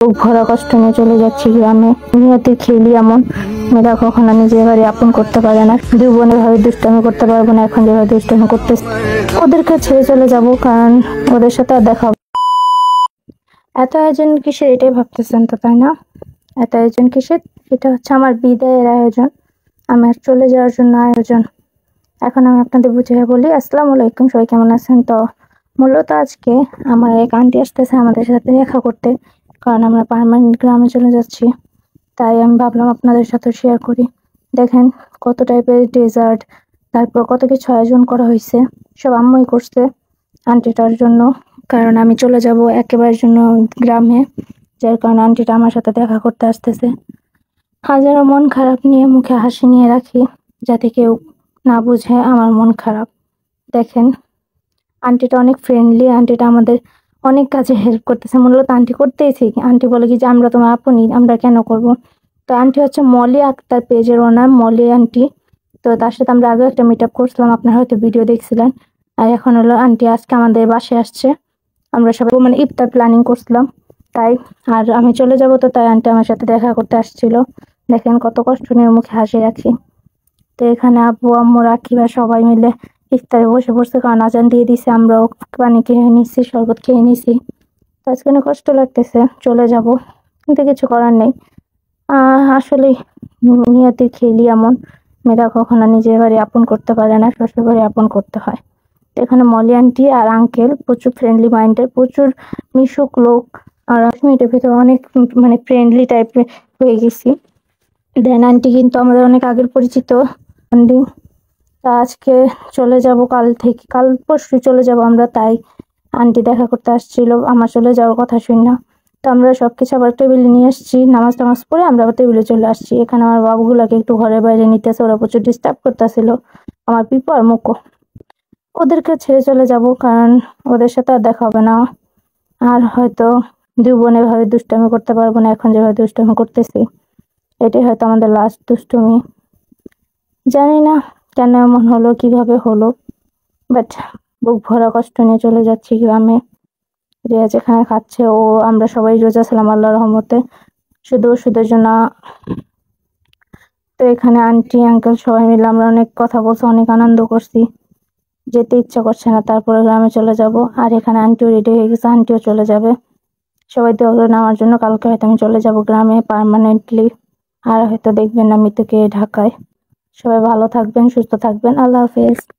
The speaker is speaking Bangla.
বুক ভরা কষ্ট নিয়ে চলে যাচ্ছি গ্রামে। নিয়তির খেলি এমন, মেয়েরা কখনো নিজের বাড়ি আপন করতে পারে না। দুই বোনে ভাবে দুষ্টামি করতে পারবো না, এখন যেভাবে দুষ্টামি করতেছে ওদেরকে ছেড়ে চলে যাব, কারণ ওদের সাথে আর দেখা হবে। এত আয়োজন কিসের এটাই ভাবতেছেন তো, তাই না? এত আয়োজন কিসের? এটা হচ্ছে আমার বিদায়ের আয়োজন, আমার চলে যাওয়ার জন্য আয়োজন। এখন আমি আপনাদের বুঝিয়ে বলি। আসসালামু আলাইকুম, সবাই কেমন আছেন? তো মূলত আজকে আমার এক আন্টি আসতেছে আমাদের সাথে দেখা করতে, কারণ আমরা পার্মানেন্ট গ্রামে চলে যাচ্ছি। তাই আমি ভাবলাম আপনাদের সাথে শেয়ার করি। দেখেন কত টাইপের ডেজার্ট, তারপর কত কিছু আয়োজন করা হয়েছে, সব আম্মুই করছে আন্টিটার জন্য, কারণ আমি চলে যাব একেবারের জন্য গ্রামে, যার কারণে আন্টিটা আমার সাথে দেখা করতে আসতেছে। হাজারো মন খারাপ নিয়ে মুখে হাসি নিয়ে রাখি, যাতে কেউ না বুঝে আমার মন খারাপ। দেখেন আন্টিটা অনেক ফ্রেন্ডলি, আন্টিটা আমাদের অনেক কাজে হেল্প করতেছে। মূলত আন্টি করতেইছি, আন্টি বলে কি যে আমরা তোমার আপনি, আমরা কেন করব। তো আন্টি হচ্ছে মলি আক্তার পেজের ওনার, মলি আন্টি। তো তার সাথে আমরা আগে একটা মিট আপ করছিলাম, আপনারা হয়তো ভিডিও দেখছিলেন। আর এখন হলো আন্টি আজকে আমাদের বাসায় আসছে, আমরা সবাই মানে ইফতার প্ল্যানিং করছিলাম তাই। আর আমি চলে যাব, তো তাই আন্টি আমার সাথে দেখা করতে আসছিল। দেখেন কত কষ্ট নিয়ে মুখে হাসি রাখি। তো এখানে আব্বু আম্মু রাকিবা সবাই মিলে ইফতারে বসে পড়ছে, কারণ আজান দিয়ে দিছে। আমরাও পানি খেয়ে নিছি, শরবত খেয়ে নিছি। তো আজকে অনেক কষ্ট লাগতেছে, চলে যাব কিন্তু কিছু করার নেই। আসলে নিয়তির খেলি এমন, মেয়েরা কখনো নিজের বাড়ি আপন করতে পারে না, শ্বশুর বাড়ি আপন করতে হয়। তো এখানে মলি আন্টি আর আঙ্কেল প্রচুর ফ্রেন্ডলি মাইন্ডের, প্রচুর মিশুক লোক। আর 10 মিনিটের ভিতরে অনেক মানে ফ্রেন্ডলি টাইপের হয়ে গেছি। দেন আন্টি কিন্তু আমাদের অনেক আগের পরিচিত আন্টি। তা আজকে চলে যাব, কাল পরশু চলে যাব আমরা, তাই আন্টি দেখা করতে আসছিল আমার চলে যাওয়ার কথা শুনে। তো আমরা সবকিছু আবার টেবিলে নিয়ে আসছি, নামাজ টামাজ পড়ে আমরা আবার টেবিলে চলে আসছি। এখানে আমার বাবুগুলাকে একটু ঘরের বাইরে নিতেছে, ওরা প্রচুর ডিস্টার্ব করতেছিল, আমার পিপু আর মুকো। ওদেরকে ছেড়ে চলে যাব, কারণ ওদের সাথে আর দেখা হবে না। আর হয়তো দুই বোনে ভাবে দুষ্টামি করতে পারবো না, এখন যেভাবে দুষ্টামি করতেছি এটাই হয়তো আমাদের লাস্ট দুষ্টুমি। জানি না কেন এমন হলো, কিভাবে হলো, বাট বুক ভরা কষ্ট নিয়ে চলে যাচ্ছি গ্রামে। রিয়া যেখানে খাচ্ছে, ও আমরা সবাই রোজা ছিলাম আল্লাহর রহমতে, শুধু ওষুধের জন্য। তো এখানে আন্টি আঙ্কেল সবাই মিলে আমরা অনেক কথা বলছি, অনেক আনন্দ করছি। যেতে ইচ্ছা করছে না, তারপরে গ্রামে চলে যাব। আর এখানে আন্টিও রেডি হয়ে গেছে, আন্টিও চলে যাবে। সবাই দোয়া করবেন আমার জন্য, কালকে হয়তো আমি চলে যাব গ্রামে পার্মানেন্টলি। আর হয়তো দেখবেন আমি তোকে ঢাকায়। সবাই ভালো থাকবেন, সুস্থ থাকবেন, আল্লাহ হাফেজ।